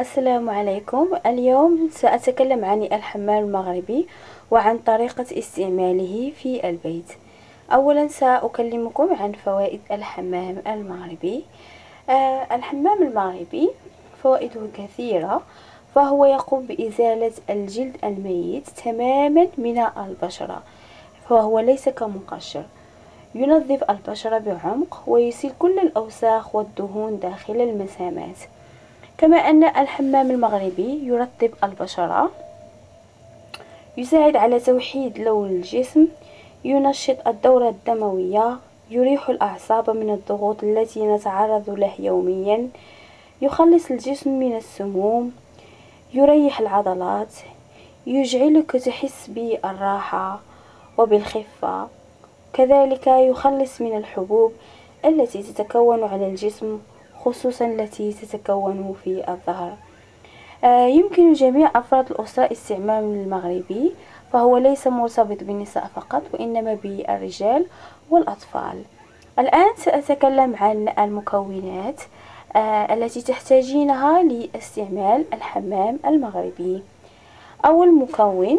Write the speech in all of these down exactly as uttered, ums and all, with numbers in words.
السلام عليكم. اليوم سأتكلم عن الحمام المغربي وعن طريقة استعماله في البيت. أولا سأكلمكم عن فوائد الحمام المغربي. آه الحمام المغربي فوائده كثيرة، فهو يقوم بإزالة الجلد الميت تماما من البشرة، فهو ليس كمقشر. ينظف البشرة بعمق ويزيل كل الأوساخ والدهون داخل المسامات. كما أن الحمام المغربي يرطب البشرة، يساعد على توحيد لون الجسم، ينشط الدورة الدموية، يريح الأعصاب من الضغوط التي نتعرض له يوميا، يخلص الجسم من السموم، يريح العضلات، يجعلك تحس بالراحة وبالخفة. كذلك يخلص من الحبوب التي تتكون على الجسم، خصوصا التي تتكون في الظهر. آه، يمكن جميع أفراد الأسرة استعمال المغربي، فهو ليس مرتبط بالنساء فقط وإنما بالرجال والأطفال. الآن سأتكلم عن المكونات آه، التي تحتاجينها لاستعمال الحمام المغربي. أول مكون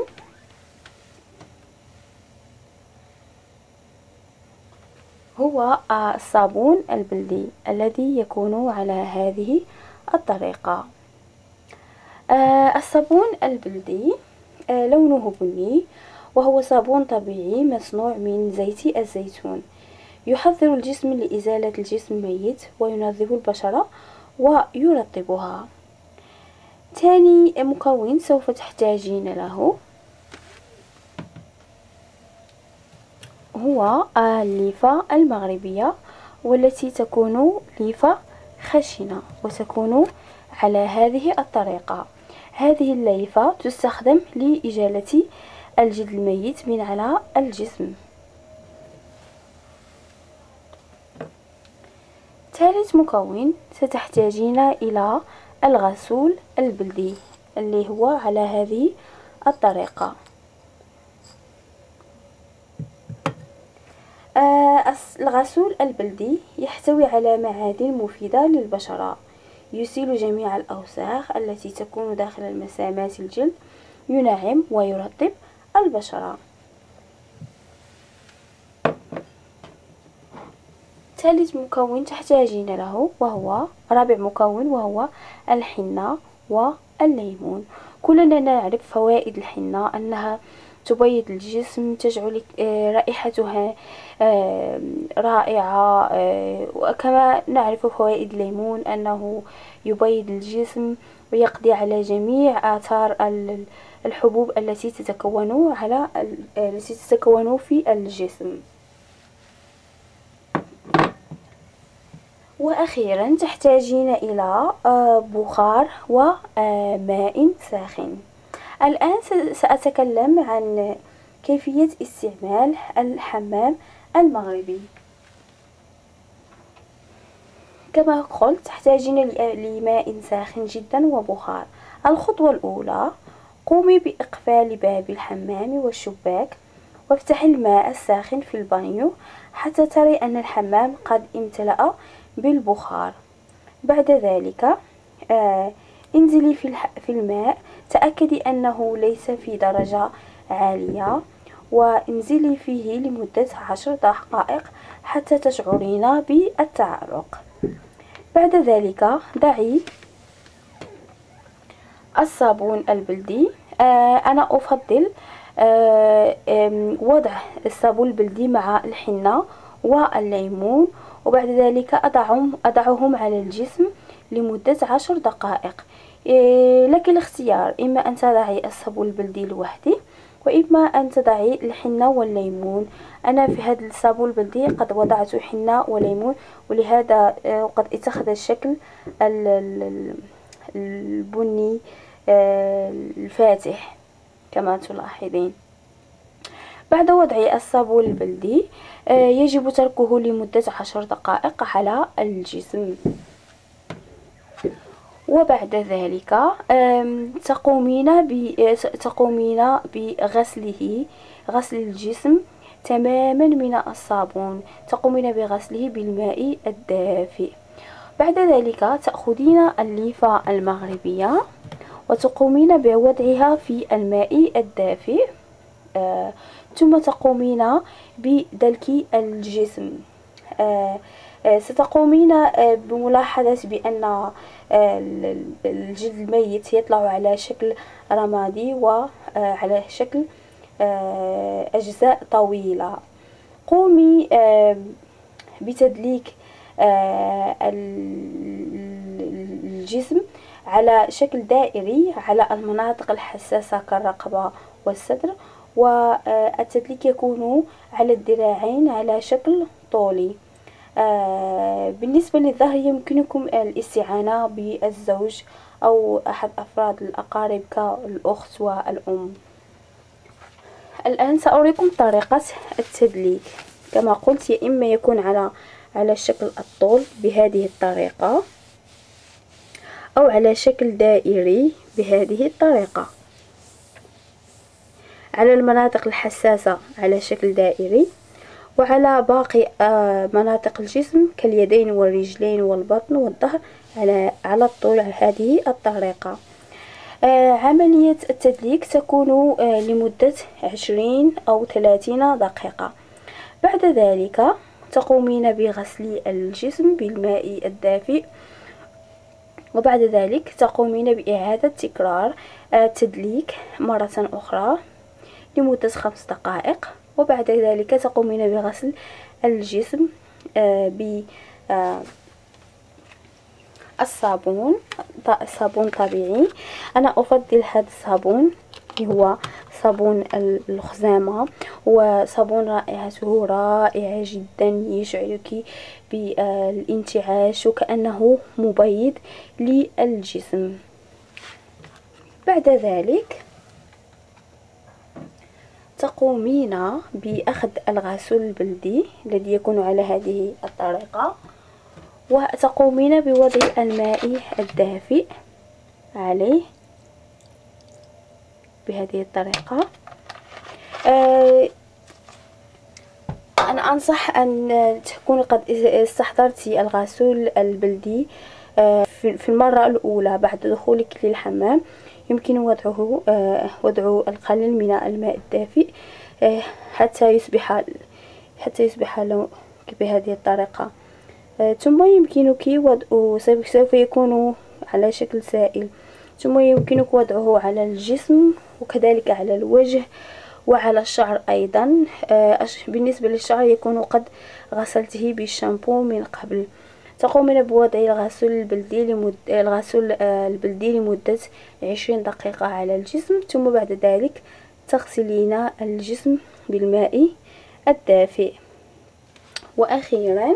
هو آه، الصابون البلدي الذي يكون على هذه الطريقة. آه، الصابون البلدي آه، لونه بني، وهو صابون طبيعي مصنوع من زيت الزيتون. يحضر الجسم لإزالة الجسم الميت وينظف البشرة ويرطبها. ثاني مكون سوف تحتاجين له هو الليفة المغربية، والتي تكون ليفة خشنة وتكون على هذه الطريقة. هذه الليفة تستخدم لإزالة الجلد الميت من على الجسم. ثالث مكون ستحتاجين إلى الغسول البلدي اللي هو على هذه الطريقة. آه الغسول البلدي يحتوي على معادن مفيدة للبشرة، يزيل جميع الأوساخ التي تكون داخل المسامات الجلد، ينعم ويرطب البشرة. ثالث مكون تحتاجين له وهو رابع مكون وهو الحنة والليمون. كلنا نعرف فوائد الحنة، أنها تبيض الجسم، تجعل رائحتها رائعة. وكما نعرف فوائد الليمون أنه يبيض الجسم ويقضي على جميع آثار الحبوب التي تتكون على التي تتكون في الجسم. وأخيرا تحتاجين إلى بخار وماء ساخن. الآن سأتكلم عن كيفية استعمال الحمام المغربي. كما قلت تحتاجين لماء ساخن جدا وبخار. الخطوة الأولى: قومي بإقفال باب الحمام والشباك، وافتحي الماء الساخن في البانيو حتى تري أن الحمام قد امتلأ بالبخار. بعد ذلك آه انزلي في, في الماء، تأكدي أنه ليس في درجة عالية، وانزلي فيه لمدة عشر دقائق حتى تشعرين بالتعرق. بعد ذلك ضعي الصابون البلدي. آه أنا أفضل آه وضع الصابون البلدي مع الحنة والليمون، وبعد ذلك أضعهم, أضعهم على الجسم لمدة عشر دقائق. إيه لك الاختيار، إما أن تضعي الصابون البلدي لوحده، وإما أن تضعي الحنة والليمون. أنا في هذا الصابون البلدي قد وضعت حنة وليمون، ولهذا قد اتخذ الشكل البني الفاتح كما تلاحظين. بعد وضع الصابون البلدي يجب تركه لمدة عشر دقائق على الجسم، وبعد ذلك تقومين تقومين بغسله، غسل الجسم تماما من الصابون، تقومين بغسله بالماء الدافئ. بعد ذلك تأخذين الليفة المغربية وتقومين بوضعها في الماء الدافئ، آه ثم تقومين بدلك الجسم. آه آه ستقومين آه بملاحظة بأن آه الجلد الميت يطلع على شكل رمادي وعلى شكل آه أجزاء طويلة. قومي آه بتدليك آه الجسم على شكل دائري على المناطق الحساسة كالرقبة والصدر، والتدليك يكون على الذراعين على شكل طولي. آه بالنسبة للظهر يمكنكم الاستعانة بالزوج أو أحد أفراد الأقارب كالأخت والأم. الآن سأريكم طريقة التدليك. كما قلت يا إما يكون على على شكل الطول بهذه الطريقة، أو على شكل دائري بهذه الطريقة. على المناطق الحساسة على شكل دائري، وعلى باقي مناطق الجسم كاليدين والرجلين والبطن والظهر على على الطول على هذه الطريقة. عملية التدليك تكون لمدة عشرين أو ثلاثين دقيقة. بعد ذلك تقومين بغسل الجسم بالماء الدافئ، وبعد ذلك تقومين بإعادة تكرار التدليك مرة أخرى لمدة خمس دقائق. وبعد ذلك تقومين بغسل الجسم ب الصابون صابون طبيعي. أنا أفضل هذا الصابون هو صابون الخزامة، وصابون رائحته رائعة جدا، يشعرك بالانتعاش وكأنه مبيض للجسم. بعد ذلك تقومين بأخذ الغسول البلدي الذي يكون على هذه الطريقة، وتقومين بوضع الماء الدافئ عليه بهذه الطريقة. آه أنا أنصح أن تكون قد استحضرت الغسول البلدي آه في المرة الأولى بعد دخولك للحمام. يمكن وضعه آه وضع القليل من الماء الدافئ آه حتى يصبح حتى يصبح لون بهذه الطريقة. آه ثم يمكنك وضع سوف يكون على شكل سائل، ثم يمكنك وضعه على الجسم وكذلك على الوجه وعلى الشعر أيضا. آه بالنسبة للشعر يكون قد غسلته بالشامبو من قبل. تقومين بوضع الغسول البلدي لمدة الغسول البلدي لمدة عشرين دقيقة على الجسم، ثم بعد ذلك تغسلين الجسم بالماء الدافئ. وأخيرا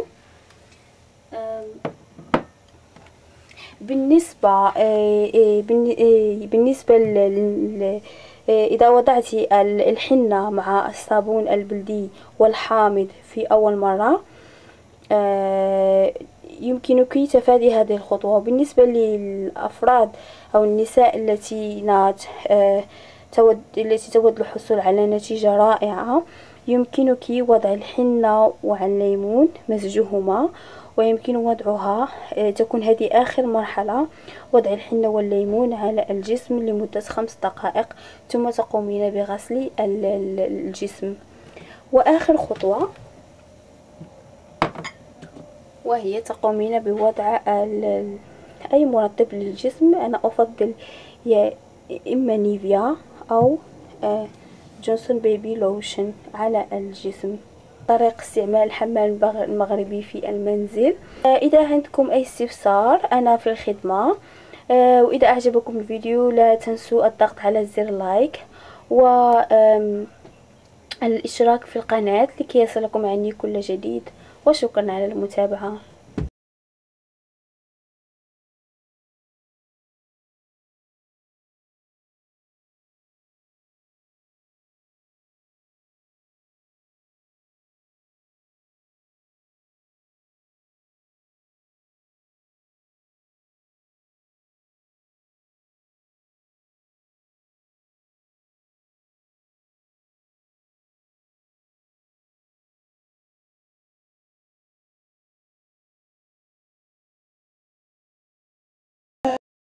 بالنسبة بالنسبة إذا وضعت الحنة مع الصابون البلدي والحامض في أول مرة يمكنك تفادي هذه الخطوة. بالنسبة للأفراد أو النساء التي تود التي تود الحصول على نتيجة رائعة، يمكنك وضع الحنة والليمون مزجهما، ويمكن وضعها تكون هذه آخر مرحلة، وضع الحنة والليمون على الجسم لمدة خمس دقائق، ثم تقومين بغسل الجسم. وآخر خطوة وهي تقومين بوضع أي مرطب للجسم. أنا أفضل يا إما نيفيا أو جونسون بيبي لوشن على الجسم. طريقة استعمال الحمام المغربي في المنزل. إذا عندكم أي استفسار أنا في الخدمة. وإذا أعجبكم الفيديو لا تنسوا الضغط على زر لايك والاشتراك في القناة لكي يصلكم عني كل جديد، وشكرا على المتابعة.